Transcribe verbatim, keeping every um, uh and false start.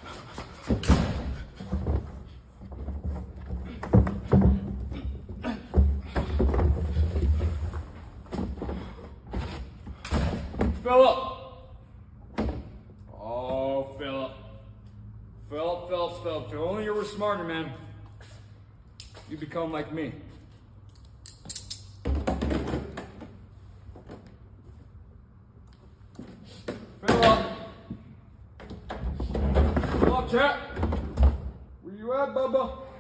Philip! Oh, Philip. Philip, Philip, Philip. If only you were smarter, man. You become like me. Philip! Philip, chat! Where you at, Bubba?